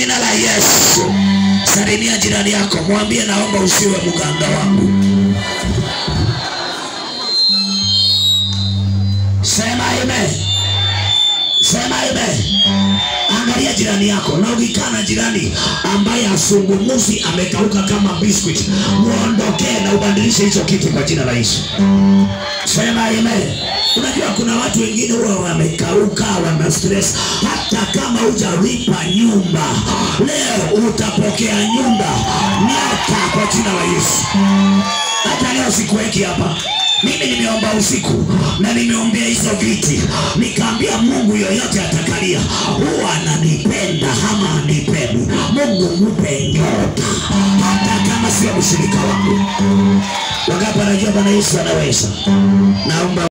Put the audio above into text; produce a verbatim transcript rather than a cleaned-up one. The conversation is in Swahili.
jina la Yesu. Salimia jirani yako, mwambie naomba usiwe mganga wangu. Sema amen. Sema amen. Angalia jirani yako, na ukikana jirani ambaye asungumuzi amekauka kama biscuit, muondokee na ubadilishe hicho kitu kwa jina la Yesu. Sema amen. Unajua kuna watu wengine huwa wamekauka, wana stress. Hata kama hujalipa nyumba, leo utapokea nyumba nyota kwa jina la Yesu. Hata leo sikuweki hapa. Mimi nimeomba usiku na nimeombea hizo viti. Nikaambia Mungu yoyote atakalia, huwa ananipenda ama anipendi, Mungu mpe nyota. Hata kama sio mshirika wangu. Wangapi wanajua Bwana Yesu anaweza? Naomba